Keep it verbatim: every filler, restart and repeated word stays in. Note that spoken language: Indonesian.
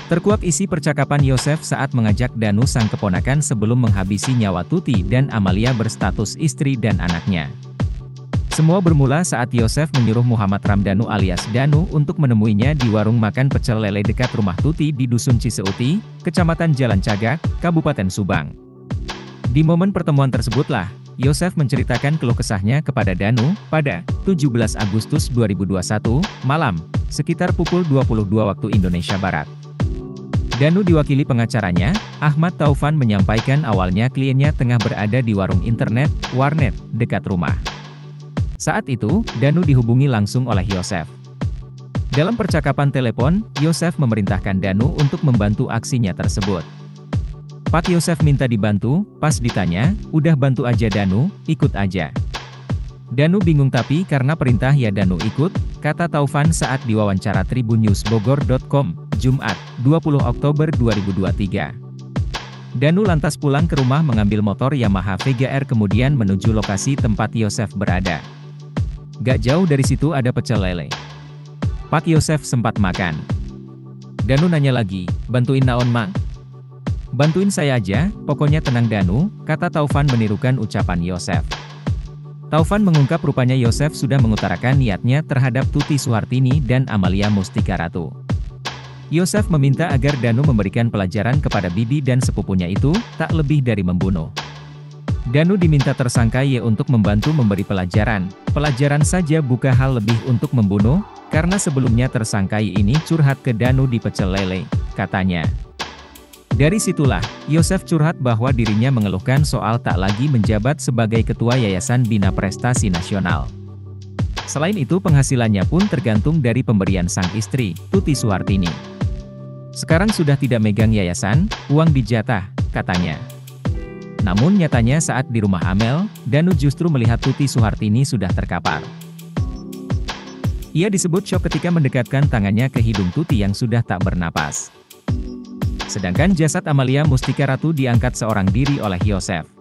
Terkuak isi percakapan Yosef saat mengajak Danu sang keponakan sebelum menghabisi nyawa Tuti dan Amalia berstatus istri dan anaknya. Semua bermula saat Yosef menyuruh Muhammad Ramdhanu alias Danu untuk menemuinya di warung makan pecel lele dekat rumah Tuti di Dusun Ciseuti, Kecamatan Jalan Cagak, Kabupaten Subang. Di momen pertemuan tersebutlah, Yosef menceritakan keluh kesahnya kepada Danu, pada tujuh belas Agustus dua ribu dua puluh satu, malam, sekitar pukul dua puluh dua waktu Indonesia Barat. Danu diwakili pengacaranya, Ahmad Taufan menyampaikan awalnya kliennya tengah berada di warung internet, warnet, dekat rumah. Saat itu, Danu dihubungi langsung oleh Yosef. Dalam percakapan telepon, Yosef memerintahkan Danu untuk membantu aksinya tersebut. Pak Yosef minta dibantu, pas ditanya, udah bantu aja Danu, ikut aja. Danu bingung tapi karena perintah ya Danu ikut, kata Taufan saat diwawancara Tribun News Bogor titik com, Jumat, dua puluh Oktober dua ribu dua puluh tiga. Danu lantas pulang ke rumah mengambil motor Yamaha Vega R kemudian menuju lokasi tempat Yosef berada. Gak jauh dari situ ada pecel lele. Pak Yosef sempat makan. Danu nanya lagi, bantuin naon mang? Bantuin saya aja, pokoknya tenang Danu, kata Taufan menirukan ucapan Yosef. Taufan mengungkap rupanya Yosef sudah mengutarakan niatnya terhadap Tuti Suhartini dan Amalia Mustika Ratu. Yosef meminta agar Danu memberikan pelajaran kepada bibi dan sepupunya itu, tak lebih dari membunuh. Danu diminta tersangka Y untuk membantu memberi pelajaran, pelajaran saja bukan hal lebih untuk membunuh, karena sebelumnya tersangka Y ini curhat ke Danu di pecel lele, katanya. Dari situlah, Yosef curhat bahwa dirinya mengeluhkan soal tak lagi menjabat sebagai Ketua Yayasan Bina Prestasi Nasional. Selain itu penghasilannya pun tergantung dari pemberian sang istri, Tuti Suhartini. Sekarang sudah tidak megang yayasan, uang dijatah, katanya. Namun nyatanya saat di rumah Amel, Danu justru melihat Tuti Suhartini sudah terkapar. Ia disebut syok ketika mendekatkan tangannya ke hidung Tuti yang sudah tak bernapas. Sedangkan jasad Amalia Mustika Ratu diangkat seorang diri oleh Yosef.